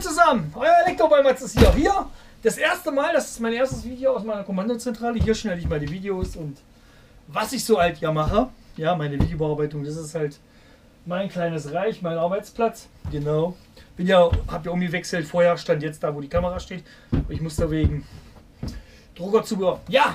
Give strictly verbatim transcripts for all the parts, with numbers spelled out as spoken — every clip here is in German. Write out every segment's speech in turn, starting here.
zusammen, euer Elektroballmatz ist hier. Hier, das erste Mal, das ist mein erstes Video aus meiner Kommandozentrale. Hier schneide ich meine Videos und was ich so halt ja mache. Ja, meine Videobearbeitung, das ist halt mein kleines Reich, mein Arbeitsplatz. Genau. Bin ja, hab ja umgewechselt. Vorher stand jetzt da, wo die Kamera steht. Ich muss da wegen Druckerzubehör. Ja,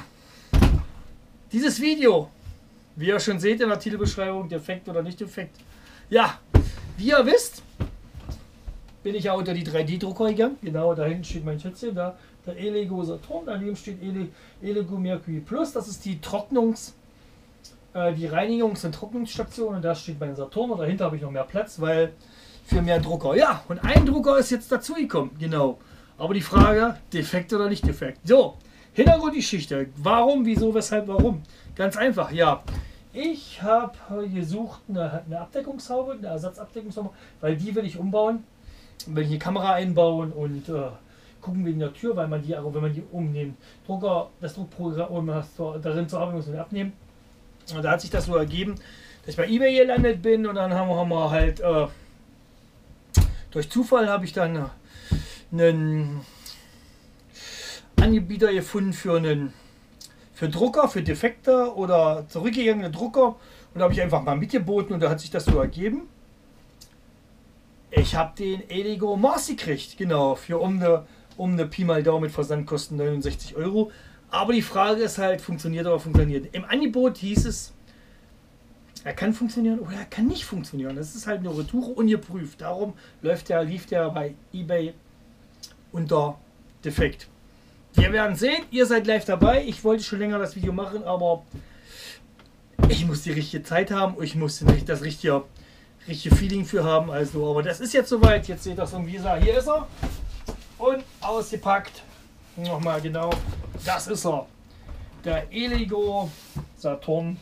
dieses Video, wie ihr schon seht in der Titelbeschreibung, defekt oder nicht defekt. Ja, wie ihr wisst, bin ich ja unter die drei D-Drucker gegangen. Genau, da hinten steht mein Schätzchen, da der Elego Saturn, daneben steht Ele, Elego Mercury Plus. Das ist die Trocknungs, äh, die Reinigungs- und Trocknungsstation und da steht mein Saturn und dahinter habe ich noch mehr Platz, weil für mehr Drucker. Ja, und ein Drucker ist jetzt dazugekommen, genau. Aber die Frage, defekt oder nicht defekt. So, Hintergrundgeschichte. Warum, wieso, weshalb, warum? Ganz einfach, ja. Ich habe gesucht eine, eine Abdeckungshaube, eine Ersatzabdeckungshaube, weil die will ich umbauen. Will ich eine Kamera einbauen und äh, gucken wegen der Tür, weil man die, wenn man die um den Drucker, das Druckprogramm, um das darin zu arbeiten, muss man abnehmen. Und da hat sich das so ergeben, dass ich bei eBay gelandet bin und dann haben wir, haben wir halt äh, durch Zufall habe ich dann einen Anbieter gefunden für einen für Drucker, für defekte oder zurückgegangene Drucker und da habe ich einfach mal mitgeboten und da hat sich das so ergeben. Ich habe den Elego Mars gekriegt, genau, für um eine, um eine Pi mal Daumen mit Versandkosten neunundsechzig Euro. Aber die Frage ist halt, funktioniert oder funktioniert. Im Angebot hieß es, er kann funktionieren oder er kann nicht funktionieren. Das ist halt eine Retoure ungeprüft. Darum läuft der, lief der bei eBay unter defekt. Wir werden sehen, ihr seid live dabei. Ich wollte schon länger das Video machen, aber ich muss die richtige Zeit haben. Ich muss nicht das richtige, richtige Feeling für haben. Also, aber das ist jetzt soweit. Jetzt seht ihr das irgendwie so. Hier ist er. Und ausgepackt. Nochmal genau. Das ist er. Der Elego Saturn.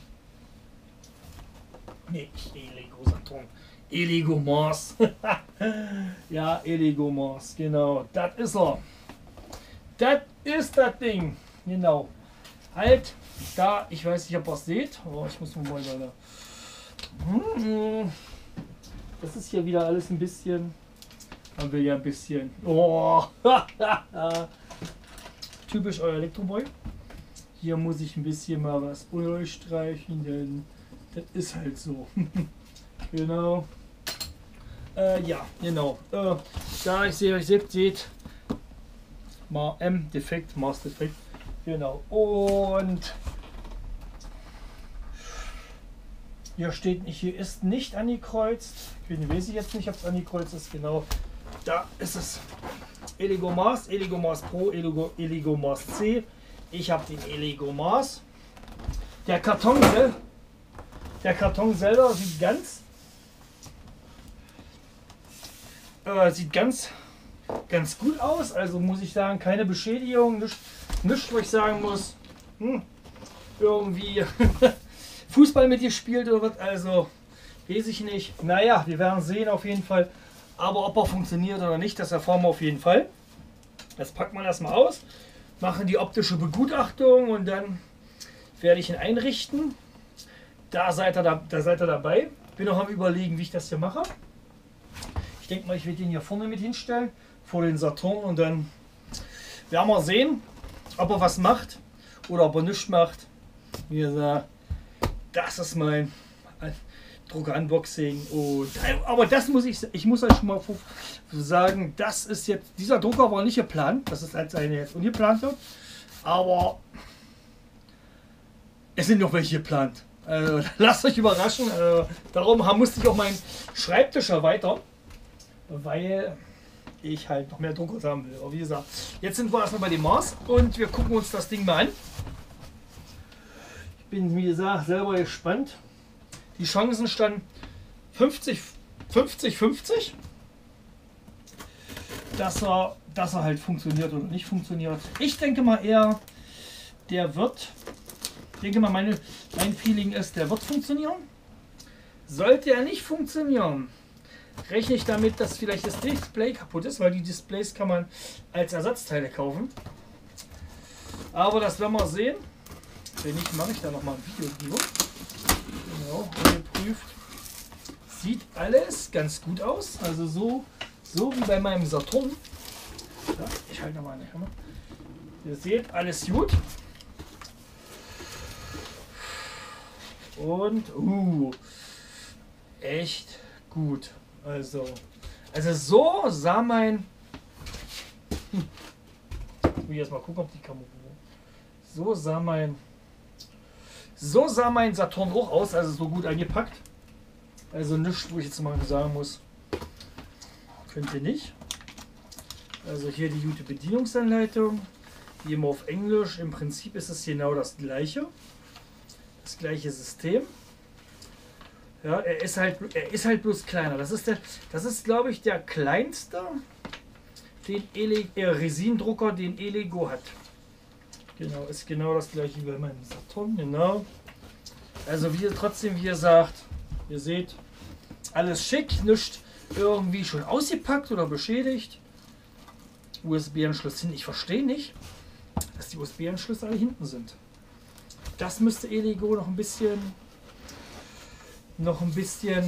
Nee, Elego Saturn. Elego Mars. Ja, Elego Mars. Genau. Das ist er. Das ist das Ding. Genau. Halt da. Ich weiß nicht, ob ihr es seht. Oh, ich muss mal weiter. Das ist hier wieder alles ein bisschen. Man will ja ein bisschen. Oh. Typisch euer Elektroboy. Hier muss ich ein bisschen mal was durchstreichen, denn das ist halt so. Genau. Äh, ja, genau. Äh, da ich sehe, euch seht, seht. Mal M defekt, Mars defekt. Genau. Und hier steht nicht, hier ist nicht angekreuzt. Ich weiß jetzt nicht, ob es angekreuzt ist. Genau. Da ist es. Elego Mars, Elego Mars Pro, Elego, Elego Mars C. Ich habe den Elego Mars. Der Karton, der Karton selber sieht ganz, äh, sieht ganz, ganz gut aus. Also muss ich sagen, keine Beschädigung, nichts, nicht, wo ich sagen muss, hm, irgendwie Fußball mitgespielt oder was. Also weiß ich nicht. Naja, wir werden sehen auf jeden Fall. Aber ob er funktioniert oder nicht, das erfahren wir auf jeden Fall. Das packt man erstmal aus, machen die optische Begutachtung und dann werde ich ihn einrichten. Da seid ihr, da, da seid ihr dabei. Bin noch am Überlegen, wie ich das hier mache. Ich denke mal, ich werde den hier vorne mit hinstellen, vor den Saturn und dann werden wir sehen, ob er was macht oder ob er nichts macht. Wie gesagt, das ist mein Drucker-Unboxing. Und aber das muss ich, ich muss euch schon mal sagen, das ist jetzt, dieser Drucker war nicht geplant, das ist als eine jetzt ungeplant wird, aber es sind noch welche geplant. Also, lasst euch überraschen. Also, darum musste ich auch meinen Schreibtisch erweitern, weil ich halt noch mehr Drucker haben will. Aber wie gesagt, jetzt sind wir erstmal bei dem Mars und wir gucken uns das Ding mal an. Ich bin, wie gesagt, selber gespannt. Die Chancen standen fünfzig fünfzig, dass er, dass er halt funktioniert oder nicht funktioniert. Ich denke mal eher, der wird, ich denke mal, meine, mein Feeling ist, der wird funktionieren. Sollte er nicht funktionieren, rechne ich damit, dass vielleicht das Display kaputt ist, weil die Displays kann man als Ersatzteile kaufen. Aber das werden wir sehen. Wenn nicht, mache ich da noch mal ein Video. Genau, geprüft. Sieht alles ganz gut aus. Also so So wie bei meinem Saturn. Ja, ich halte nochmal eine Kamera. Ihr seht, alles gut. Und, uh, echt gut. Also, also so sah mein... Hm, ich will jetzt mal gucken, ob die Kamera... So sah mein... So sah mein Saturn auch aus, also so gut eingepackt. Also nichts, wo ich jetzt mal sagen muss, könnt ihr nicht. Also hier die gute Bedienungsanleitung, wie immer auf Englisch. Im Prinzip ist es genau das gleiche. Das gleiche System. Ja, er ist halt, er ist halt bloß kleiner. Das ist der, das ist glaube ich der kleinste, den Ele, äh, Resindrucker, den Elego hat. Genau, ist genau das gleiche wie bei meinem Saturn, genau. Also wie ihr trotzdem, wie ihr sagt, ihr seht, alles schick, nicht irgendwie schon ausgepackt oder beschädigt. U S B-Anschluss hin, ich verstehe nicht, dass die U S B-Anschlüsse alle hinten sind. Das müsste Elego noch ein bisschen, noch ein bisschen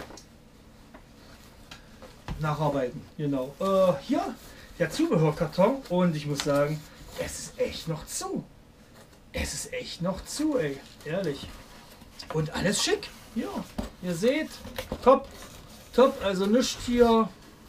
nacharbeiten. Genau. Äh, hier der Zubehörkarton und ich muss sagen, es ist echt noch zu. Es ist echt noch zu, ey. Ehrlich. Und alles schick. Ja, ihr seht. Top. Top. Also nicht hier.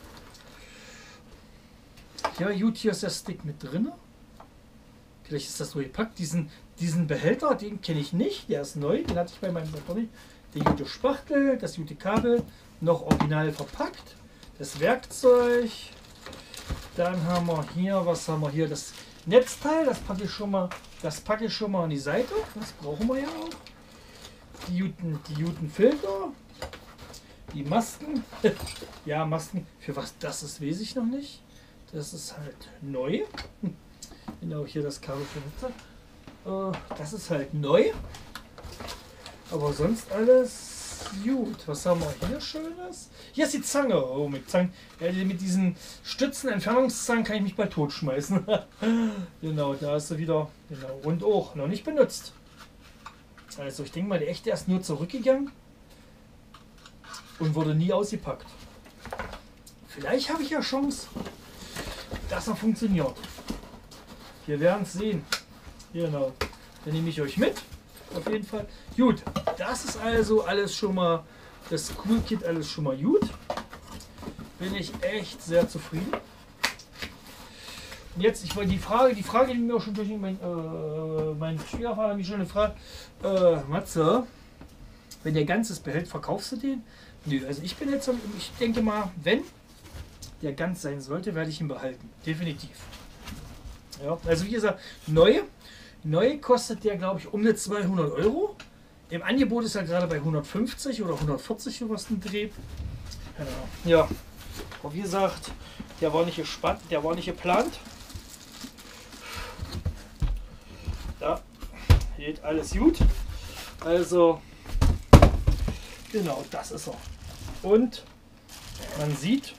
Ja, gut, hier ist der Stick mit drin. Vielleicht ist das so gepackt. Diesen, diesen Behälter, den kenne ich nicht. Der ist neu. Den hatte ich bei meinem Saturn nicht. Der gute Spachtel, das gute Kabel. Noch original verpackt. Das Werkzeug. Dann haben wir hier, was haben wir hier? Das Netzteil, das packe ich schon mal, das packe ich schon mal an die Seite. Das brauchen wir ja auch. Die guten, die guten Filter, die Masken. Ja, Masken. Für was das ist, weiß ich noch nicht. Das ist halt neu. Genau, hier das Kabel für Netze. Das ist halt neu. Aber sonst alles gut. Was haben wir hier Schönes? Hier ist die Zange. Oh, mit Zangen. Ja, mit diesen Stützen, Entfernungszangen kann ich mich bald totschmeißen. Genau, da ist sie wieder. Genau. Und auch noch nicht benutzt. Also ich denke mal, der echte ist nur zurückgegangen und wurde nie ausgepackt. Vielleicht habe ich ja Chance, dass er funktioniert. Wir werden es sehen. Genau. Dann nehme ich euch mit. Auf jeden Fall. Gut, das ist also alles schon mal, das Cool Kit alles schon mal gut. Bin ich echt sehr zufrieden. Und jetzt, ich wollte die Frage, die Frage, die mir auch schon durch mein, äh, mein Schwiegervater mich schon gefragt, äh, Matze, wenn der ganzes behält, verkaufst du den? Nö, also ich bin jetzt, ich denke mal, wenn der ganz sein sollte, werde ich ihn behalten. Definitiv. Ja, also wie gesagt, neue. Neu kostet der, glaube ich, um die zweihundert Euro. Im Angebot ist er gerade bei hundertfünfzig oder hundertvierzig was ein Dreh. Genau. Ja, aber wie gesagt, der war nicht gespannt, der war nicht geplant. Ja, geht alles gut. Also, genau, das ist er. Und man sieht,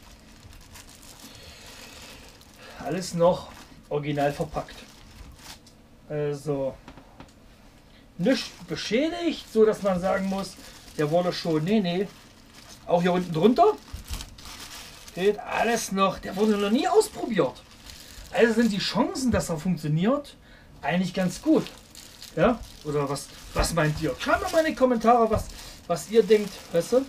alles noch original verpackt. Also nicht beschädigt, so dass man sagen muss, der wurde schon, nee, nee. Auch hier unten drunter geht alles noch, der wurde noch nie ausprobiert. Also sind die Chancen, dass er funktioniert, eigentlich ganz gut. Ja? Oder was, was meint ihr? Schreibt mal in die Kommentare, was, was ihr denkt, weißt du?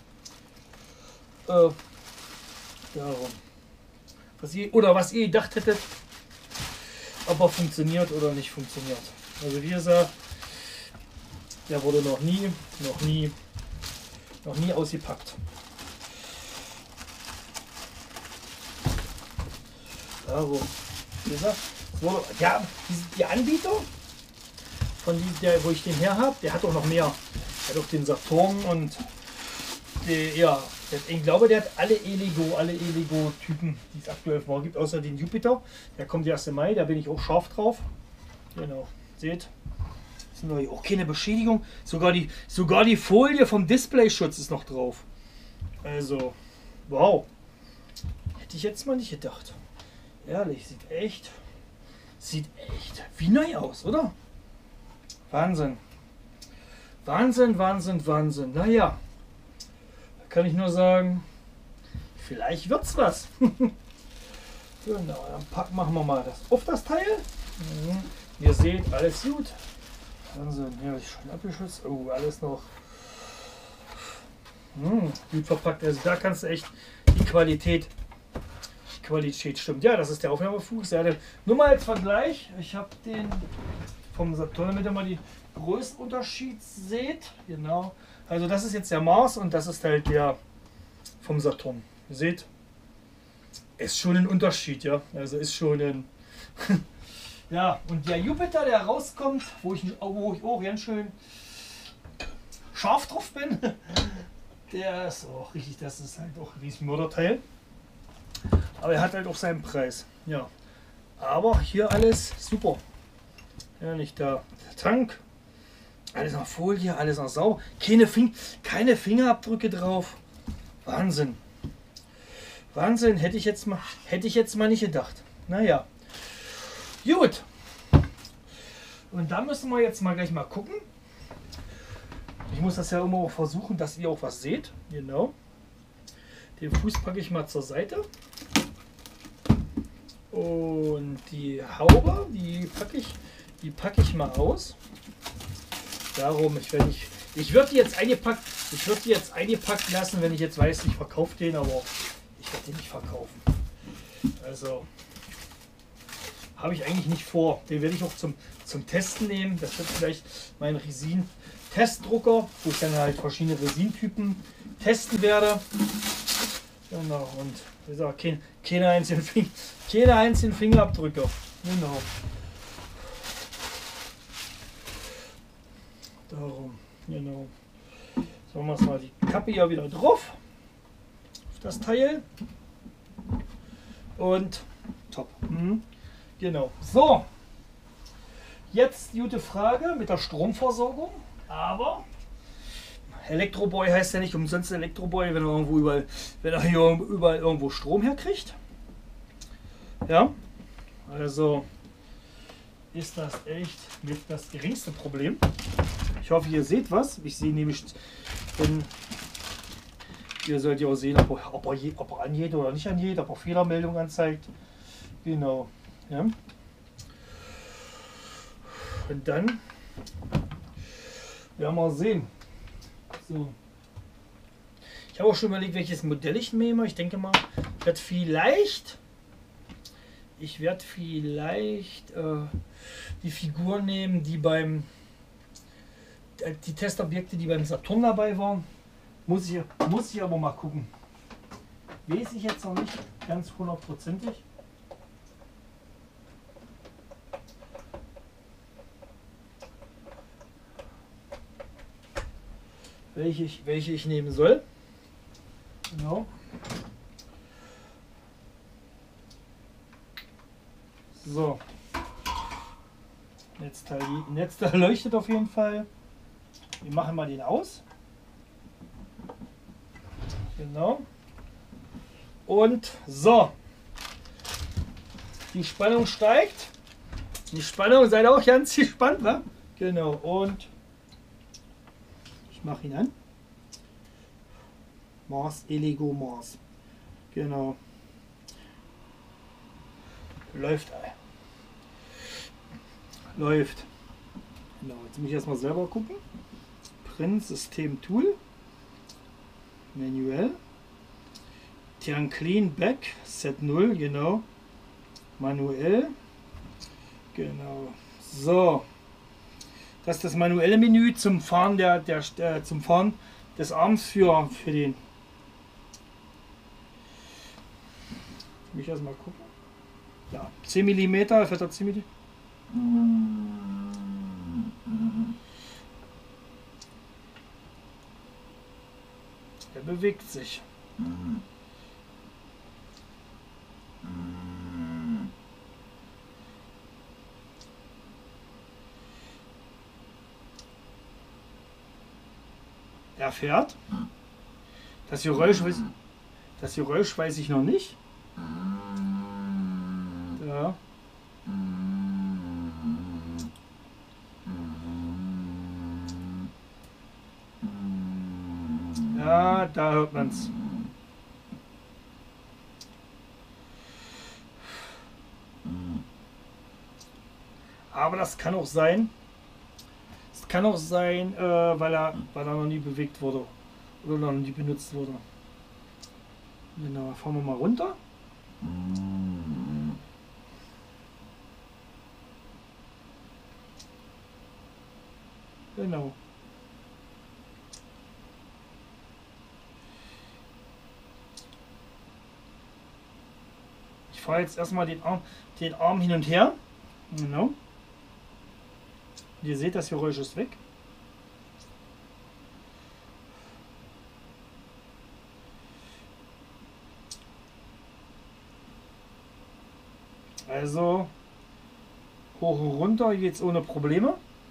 Äh, darum. Was ihr, oder was ihr gedacht hättet, ob er funktioniert oder nicht funktioniert. Also wie gesagt, der wurde noch nie, noch nie, noch nie ausgepackt. Darum. Wie gesagt, wurde, ja, die, die Anbieter, von die, der, wo ich den her habe, der hat auch noch mehr. Der hat auch den Saturn und der, ja, der, ich glaube, der hat alle Elego, alle Elego-Typen, die es aktuell auf dem Markt gibt, außer den Jupiter. Der kommt erst im Mai, da bin ich auch scharf drauf. Genau, seht. Ist noch auch keine Beschädigung. Sogar die, sogar die Folie vom Displayschutz ist noch drauf. Also, wow. Hätte ich jetzt mal nicht gedacht. Ehrlich, sieht echt, sieht echt wie neu aus, oder? Wahnsinn. Wahnsinn, Wahnsinn, Wahnsinn. Naja, da kann ich nur sagen, vielleicht wird's was. Genau, dann packen, machen wir mal das auf das Teil. Mhm. Ihr seht, alles gut. Wahnsinn, hier ist schon abgeschützt. Oh, alles noch hm, gut verpackt. Also da kannst du echt die Qualität, die Qualität stimmt. Ja, das ist der Aufnahmefuß. Ja, nur mal als Vergleich. Ich habe den vom Saturn, damit ihr mal die Größenunterschied seht. Genau. Also das ist jetzt der Mars und das ist halt der vom Saturn. Ihr seht, ist schon ein Unterschied, ja. Also ist schon ein ja, und der Jupiter, der rauskommt, wo ich, wo ich auch ganz schön scharf drauf bin, der ist auch richtig, das ist halt auch ein riesen Mörderteil. Aber er hat halt auch seinen Preis. Ja. Aber hier alles super. Ja, nicht da. Der Tank. Alles nach Folie, alles nach Sau. Keine, Fing keine Fingerabdrücke drauf. Wahnsinn. Wahnsinn, hätte ich jetzt mal, hätte ich jetzt mal nicht gedacht. Naja. Gut. Und da müssen wir jetzt mal gleich mal gucken. Ich muss das ja immer auch versuchen, dass ihr auch was seht. Genau. Den Fuß packe ich mal zur Seite. Und die Haube, die packe ich, die packe ich mal aus. Darum, ich werde nicht, ich würde die jetzt eingepackt, ich würde die jetzt eingepackt lassen, wenn ich jetzt weiß, ich verkaufe den, aber ich werde den nicht verkaufen. Also habe ich eigentlich nicht vor. Den werde ich auch zum, zum Testen nehmen. Das wird vielleicht mein Resin-Testdrucker, wo ich dann halt verschiedene Resintypen testen werde. Genau, und wie gesagt, kein, keine, einzelnen Fing, keine einzelnen Fingerabdrücke. Genau. Darum, genau. So, machen wir mal die Kappe hier wieder drauf. Auf das Teil. Und top. Mhm. Genau. So. Jetzt gute Frage mit der Stromversorgung. Aber Elektroboy heißt ja nicht umsonst Elektroboy, wenn er irgendwo überall, wenn er hier überall irgendwo Strom herkriegt. Ja. Also ist das echt mit das geringste Problem. Ich hoffe, ihr seht was. Ich sehe nämlich, wenn ihr sollt ja auch sehen, ob er, ob er, je, ob er angeht oder nicht angeht, ob er Fehlermeldung anzeigt. Genau. Ja. Und dann werden wir sehen. So. Ich habe auch schon überlegt, welches Modell ich nehme. Ich denke mal, ich werde vielleicht, ich werde vielleicht äh, die Figur nehmen, die beim die Testobjekte, die beim Saturn dabei waren. Muss ich, muss ich aber mal gucken. Weiß ich jetzt noch nicht ganz hundertprozentig. Welche ich, welche ich nehmen soll. Genau. So. Netzteil, Netzteil leuchtet auf jeden Fall. Wir machen mal den aus. Genau. Und so. Die Spannung steigt. Die Spannung, seid auch ganz gespannt, ne? Genau. Und ich mache ihn an. Mars, Elego Mars. Genau. Läuft. Läuft. Genau. Jetzt muss ich erstmal selber gucken. Print System Tool. Manuell. Turn Clean Back. Set null. Genau. Manuell. Genau. So. Das ist das manuelle Menü zum Fahren der, der äh, zum Fahren des Arms für, für den. Muss ich erstmal gucken. Ja, zehn Millimeter, wird er zehn Millimeter. Er bewegt sich. Er fährt. Das Geräusch, weiß, das Geräusch weiß ich noch nicht. Ja. Ja, da hört man es. Aber das kann auch sein, es kann auch sein, äh, weil, er, weil er noch nie bewegt wurde oder noch nie benutzt wurde. Genau, fahren wir mal runter. Genau. Ich fahre jetzt erstmal den Arm, den Arm hin und her. Genau. Ihr seht, das Geräusch ist weg. Also hoch und runter jetzt ohne Probleme.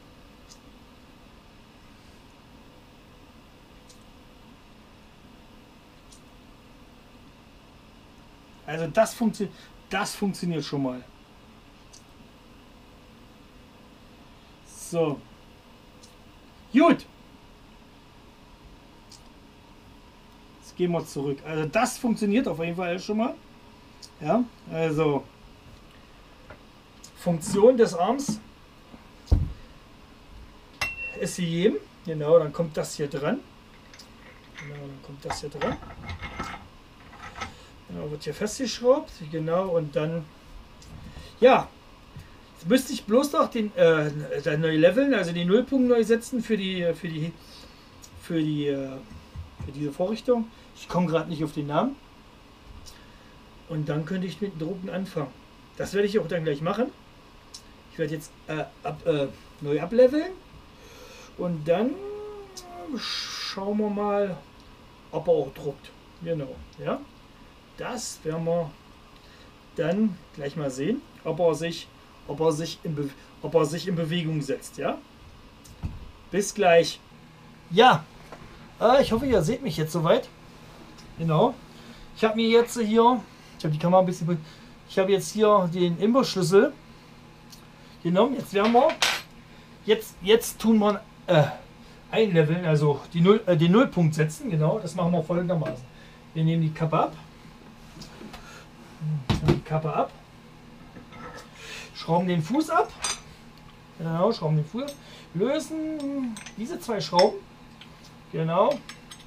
Also das funktioniert, das funktioniert schon mal. So. Gut. Jetzt gehen wir zurück. Also das funktioniert auf jeden Fall schon mal. Ja, also Funktion des Arms ist gegeben. Genau, dann kommt das hier dran. Genau, dann kommt das hier dran. Genau, wird hier festgeschraubt. Genau, und dann, ja, jetzt müsste ich bloß noch den äh, dann neu leveln, also den Nullpunkt neu setzen für die für die für die äh, für diese Vorrichtung. Ich komme gerade nicht auf den Namen. Und dann könnte ich mit dem Drucken anfangen. Das werde ich auch dann gleich machen. Ich werde jetzt äh, ab, äh, neu ableveln und dann schauen wir mal, ob er auch druckt. Genau, ja. Das werden wir dann gleich mal sehen, ob er sich, ob er sich, in, Be ob er sich in Bewegung setzt, ja. Bis gleich. Ja, äh, ich hoffe, ihr seht mich jetzt soweit. Genau. Ich habe mir jetzt hier, ich habe die Kamera ein bisschen, ich habe jetzt hier den Imbusschlüssel genommen. Jetzt werden wir, jetzt, jetzt tun wir äh, einleveln, also die Null, äh, den Nullpunkt setzen. Genau, das machen wir folgendermaßen. Wir nehmen die Kappe ab, die Kappe ab, schrauben den Fuß ab, genau, schrauben den Fuß ab, lösen diese zwei Schrauben, genau.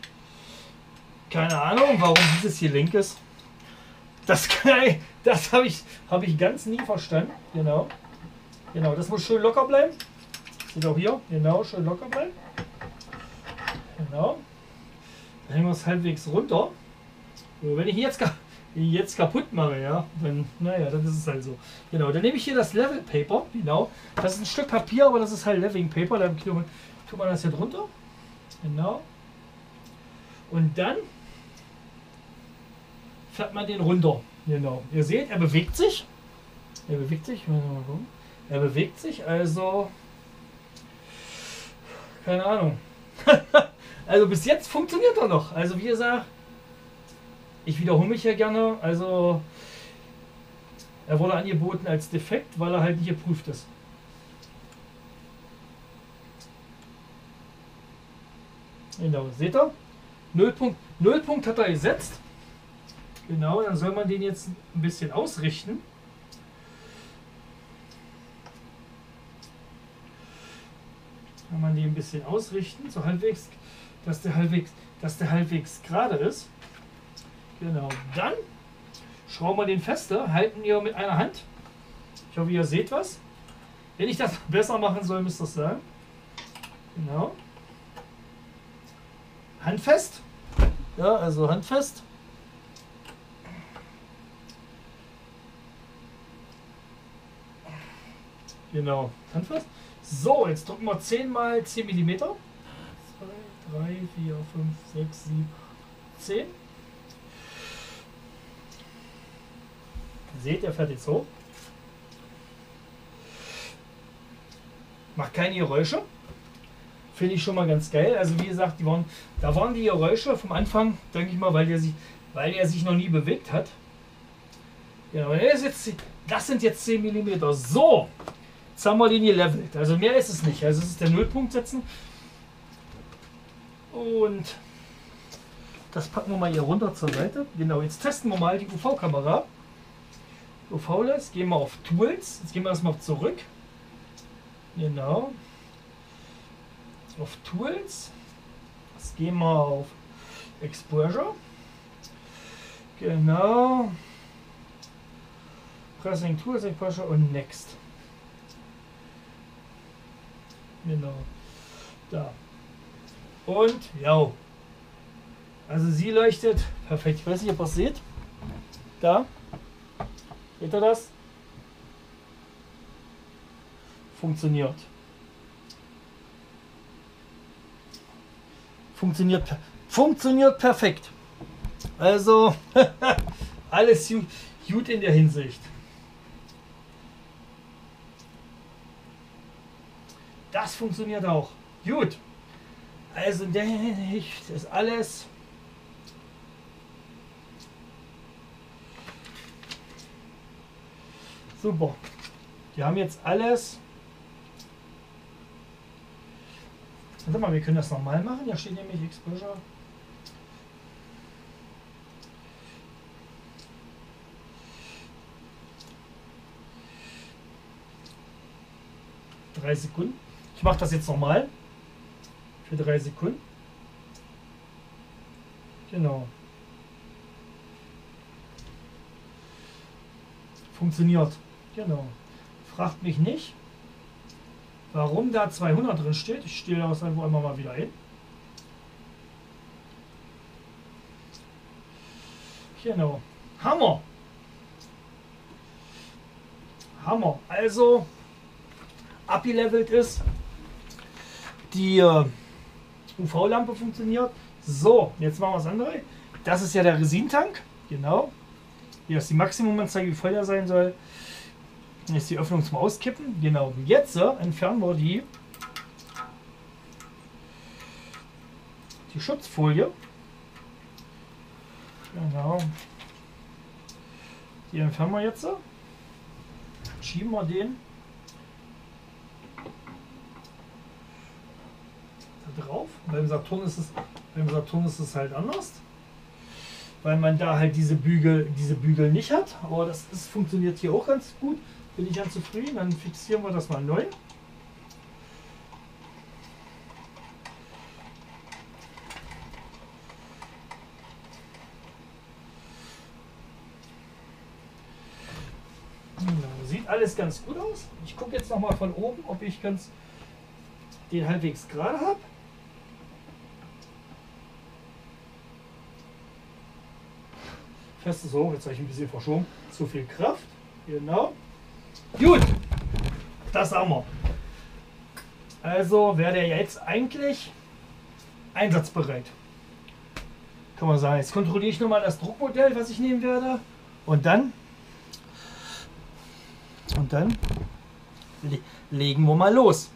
Keine Ahnung, warum dieses hier link ist. Das, das habe ich, hab ich ganz nie verstanden. Genau. Genau, das muss schön locker bleiben. Seht auch hier. Genau, schön locker bleiben. Genau. Dann hängen wir es halbwegs runter. So, wenn ich jetzt, jetzt kaputt mache, ja, dann, naja, dann ist es halt so. Genau, dann nehme ich hier das Level Paper. Genau. Das ist ein Stück Papier, aber das ist halt Leveling Paper. Da tut man das hier drunter. Genau. Und dann fährt man den runter. Genau. Ihr seht, er bewegt sich. Er bewegt sich. Er bewegt sich, also keine Ahnung. Also bis jetzt funktioniert er noch. Also wie gesagt, ich wiederhole mich ja gerne. Also er wurde angeboten als defekt, weil er halt nicht geprüft ist. Genau, seht ihr? Nullpunkt, Nullpunkt hat er gesetzt. Genau, dann soll man den jetzt ein bisschen ausrichten. Kann man den ein bisschen ausrichten, so halbwegs, dass der halbwegs, dass der halbwegs gerade ist. Genau, dann schrauben wir den fester, halten wir mit einer Hand. Ich hoffe, ihr seht was. Wenn ich das besser machen soll, müsst ihr das sagen. Genau. Handfest. Ja, also handfest. Genau, handfest. So, jetzt drücken wir zehn mal zehn Millimeter. zwei, drei, vier, fünf, sechs, sieben, zehn. Seht, er fährt jetzt hoch. Macht keine Geräusche. Finde ich schon mal ganz geil. Also wie gesagt, die waren, da waren die Geräusche vom Anfang, denke ich mal, weil der sich, weil er sich noch nie bewegt hat. Genau, das, ist jetzt, das sind jetzt zehn Millimeter. So, jetzt haben wir den gelevelt. Also mehr ist es nicht. Also es ist der Nullpunkt setzen. Und das packen wir mal hier runter zur Seite. Genau, jetzt testen wir mal die U V-Kamera. U V-Less, gehen wir auf Tools. Jetzt gehen wir erstmal zurück. Genau. Auf Tools. Jetzt gehen wir auf Exposure. Genau. Pressing Tools, Exposure und Next. Genau. Da. Und ja. Also sie leuchtet perfekt. Ich weiß nicht, ob ihr es seht. Da. Seht ihr das? Funktioniert. Funktioniert, funktioniert perfekt. Also alles gut, gut in der Hinsicht. Das funktioniert auch. Gut. Also in der Hinsicht ist alles super. Die haben jetzt alles. Warte mal, wir können das nochmal machen. Hier steht nämlich Exposure. Drei Sekunden. Ich mache das jetzt nochmal. Für drei Sekunden. Genau. Funktioniert. Genau. Fragt mich nicht, warum da zweihundert drin steht. Ich stelle das einfach einmal mal wieder hin. Genau. Hammer. Hammer. Also abgelevelt ist. Die äh, U V-Lampe funktioniert. So, jetzt machen wir das andere. Das ist ja der Resintank. Genau. Hier ist die Maximumanzeige, wie voll der sein soll. Jetzt die Öffnung zum Auskippen. Genau. Jetzt äh, entfernen wir die, die Schutzfolie. Genau. Die entfernen wir jetzt. Schieben wir den da drauf. Beim Saturn ist es, beim Saturn ist es halt anders, weil man da halt diese Bügel, diese Bügel nicht hat. Aber das ist, funktioniert hier auch ganz gut. Bin ich ganz zufrieden. Dann fixieren wir das mal neu. Sieht alles ganz gut aus. Ich gucke jetzt noch mal von oben, ob ich ganz den halbwegs gerade habe. Festes hoch, jetzt habe ich ein bisschen verschoben. Zu viel Kraft. Genau. Gut. Das haben wir. Also wäre der jetzt eigentlich einsatzbereit. Kann man sagen. Jetzt kontrolliere ich nochmal das Druckmodell, was ich nehmen werde. Und dann Und dann le legen wir mal los.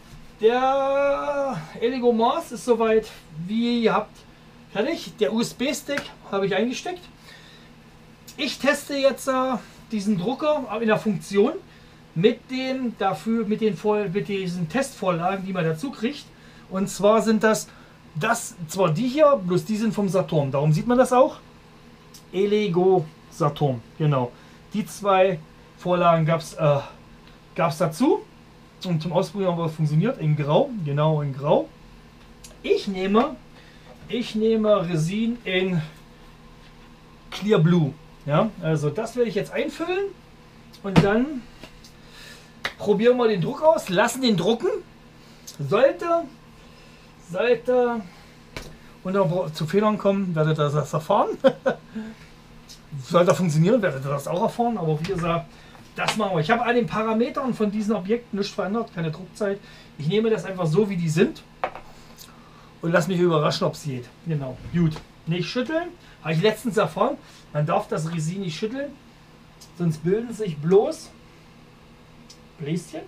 Der Elegomars ist soweit, wie ihr habt, fertig. Der U S B-Stick habe ich eingesteckt. Ich teste jetzt äh, diesen Drucker in der Funktion mit den dafür mit den Voll mit diesen Testvorlagen, die man dazu kriegt. Und zwar sind das das zwar die hier, bloß die sind vom Saturn. Darum sieht man das auch. Elego Saturn, genau. Die zwei Vorlagen gab es äh, gab's dazu und zum Ausprobieren, aber es funktioniert in Grau, genau in Grau. Ich nehme, ich nehme Resin in Clear Blue. Ja, also das werde ich jetzt einfüllen und dann probieren wir den Druck aus, lassen den drucken. Sollte, sollte und dann zu Fehlern kommen, werdet ihr das erfahren. Sollte funktionieren, werdet ihr das auch erfahren, aber wie gesagt, das machen wir. Ich habe an den Parametern von diesen Objekten nichts verändert, keine Druckzeit. Ich nehme das einfach so, wie die sind und lasse mich überraschen, ob es geht. Genau, gut. Nicht schütteln, habe ich letztens erfahren. Man darf das Resin nicht schütteln, sonst bilden sich bloß Bläschen.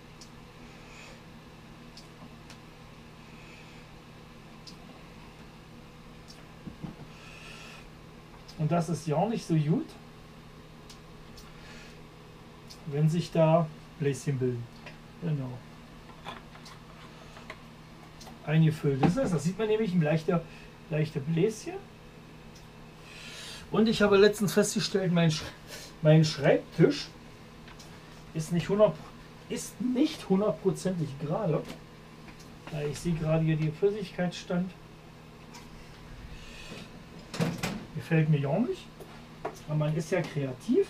Und das ist ja auch nicht so gut, wenn sich da Bläschen bilden. Genau. Eingefüllt ist es. Das sieht man nämlich, ein leichter, leichter Bläschen. Und ich habe letztens festgestellt, mein, Sch mein Schreibtisch ist nicht hundert ist nicht hundertprozentig gerade. Ich sehe gerade hier den Flüssigkeitsstand. Gefällt mir ja nicht. Aber man ist ja kreativ.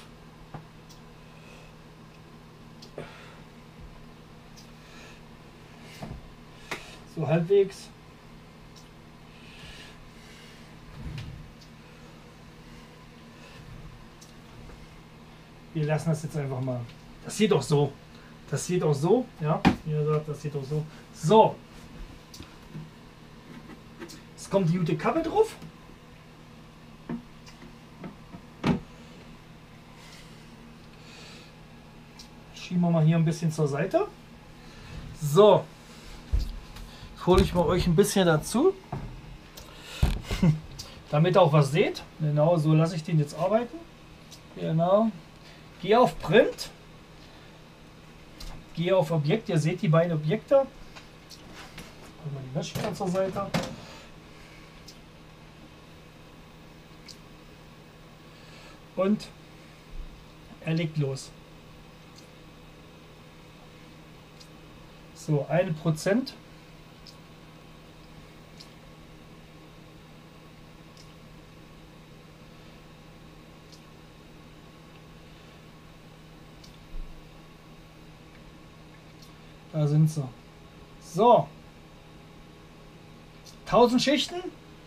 So halbwegs. Wir lassen das jetzt einfach mal. Das geht doch so. Das geht auch so. Ja, wie gesagt, das geht auch so. So. Jetzt kommt die gute Kappe drauf. Schieben wir mal hier ein bisschen zur Seite. So. Jetzt hole ich mal euch ein bisschen dazu. Damit ihr auch was seht. Genau, so lasse ich den jetzt arbeiten. Genau. Gehe auf Print. Gehe auf Objekt. Ihr seht die beiden Objekte. Mal die Wäsche zur Seite. Und er legt los. So, ein Prozent. Da sind sie. So. tausend Schichten.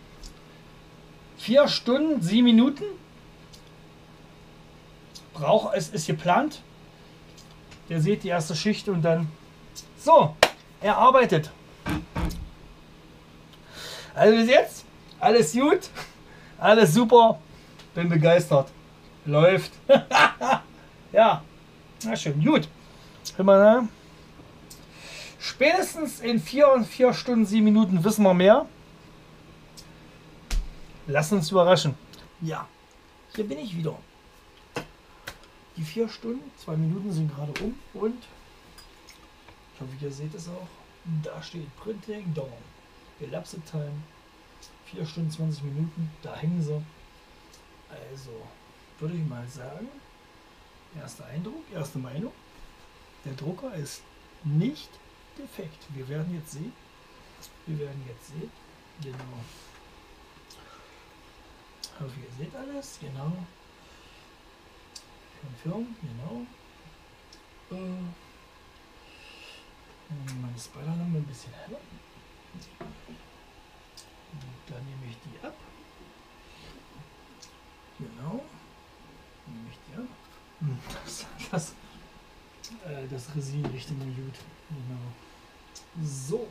vier Stunden, sieben Minuten. Braucht, es ist geplant. Ihr seht die erste Schicht und dann. So, er arbeitet. Also bis jetzt, alles gut, alles super, bin begeistert. Läuft. Ja, na schön, gut. Immer, ne? Spätestens in vier, vier Stunden, sieben Minuten wissen wir mehr. Lass uns überraschen. Ja, hier bin ich wieder. Die vier Stunden, zwei Minuten sind gerade um und ich hoffe, ihr seht es auch. Da steht Printing Down. Elapsed Time. vier Stunden, zwanzig Minuten. Da hängen sie. Also, würde ich mal sagen, erster Eindruck, erste Meinung. Der Drucker ist nicht defekt. Wir werden jetzt sehen. Wir werden jetzt sehen. Genau. Ich hoffe, ihr seht alles. Genau. Konfirm. Genau. Äh. Meine Spider-Lampe ein bisschen heller. Dann nehme ich die ab. Genau. Nehme ich die ab. Das, das, äh, das Resin riecht immer gut. Genau. So.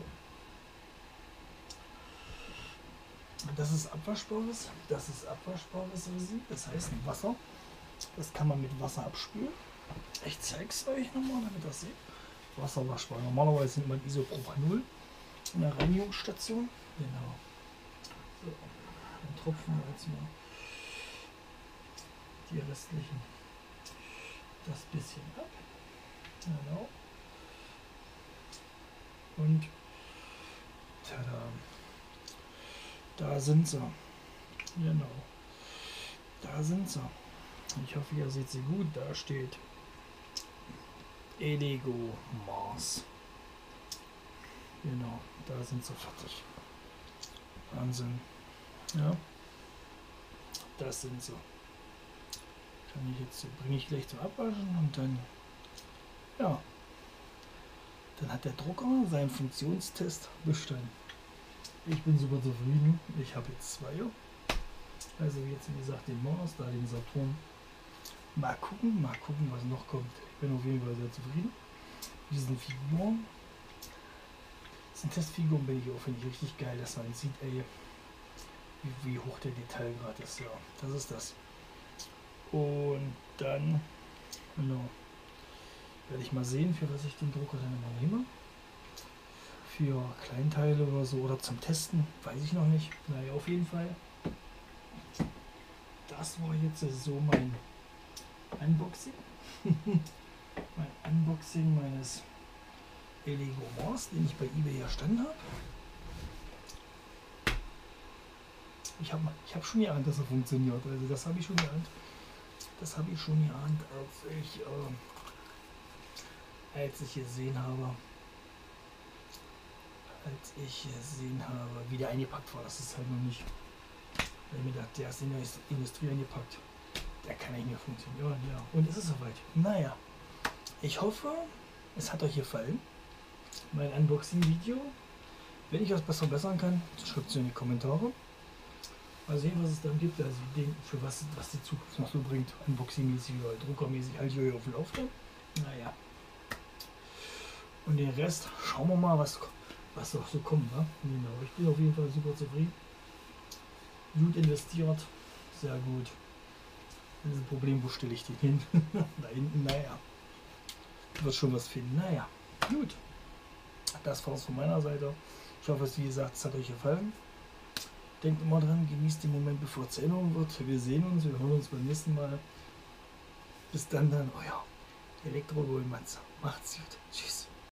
Das ist abwaschbares. Das ist abwaschbares Resin. Das heißt Wasser. Das kann man mit Wasser abspülen. Ich zeige es euch nochmal, damit ihr das seht. Wasserwaschbar. Normalerweise sind man Isopropanol in der Reinigungsstation. Genau. So, dann tropfen wir jetzt mal die restlichen das bisschen ab. Genau. Und tada. Da sind sie. Genau. Da sind sie. Ich hoffe, ihr seht sie gut. Da steht Elegoo Mars. Genau, da sind sie fertig. Wahnsinn. Ja, das sind sie. Kann ich jetzt, bringe ich gleich zum Abwaschen und dann, ja, dann hat der Drucker seinen Funktionstest bestanden. Ich bin super zufrieden. Ich habe jetzt zwei. Also jetzt wie gesagt den Mars, da den Saturn. Mal gucken, mal gucken, was noch kommt. Ich bin auf jeden Fall sehr zufrieden mit diesen Figuren. Diesen Testfiguren bin ich auch, finde ich richtig geil, dass man sieht, ey, wie, wie hoch der Detailgrad ist. Ja, das ist das. Und dann, genau, werde ich mal sehen, für was ich den Drucker dann immer nehme. Für Kleinteile oder so oder zum Testen, weiß ich noch nicht. Naja, auf jeden Fall. Das war jetzt so mein Unboxing. Mein Unboxing meines Elegoo Mars, den ich bei eBay erstanden habe. Ich habe ich hab schon geahnt, dass er funktioniert. Also das habe ich schon geahnt. Das habe ich schon geahnt, als ich äh, als ich gesehen habe, als ich gesehen habe, wie der eingepackt war. Das ist halt noch nicht. Weil ich mir dachte, der ist in der Industrie eingepackt. Der kann nicht mehr funktionieren. Ja, und es ist soweit. Naja, ich hoffe, es hat euch gefallen. Mein Unboxing-Video. Wenn ich was besser verbessern kann, schreibt es in die Kommentare. Mal sehen, was es dann gibt. Also den, für was, was die Zukunft noch so bringt. Unboxing-mäßig oder druckermäßig. Halte ich euch auf dem Laufenden. Naja. Und den Rest schauen wir mal, was, was noch so kommt. Ne? Genau. Ich bin auf jeden Fall super zufrieden. Gut investiert. Sehr gut. Das ist ein Problem, wo stelle ich den hin? Da hinten, naja. Wird schon was finden. Naja, gut. Das war's von meiner Seite. Ich hoffe, wie gesagt, es hat euch gefallen. Denkt immer dran, genießt den Moment, bevor es zu Erinnerung wird. Wir sehen uns, wir hören uns beim nächsten Mal. Bis dann dann, euer Elektro-Goldmatze. Macht's gut. Tschüss.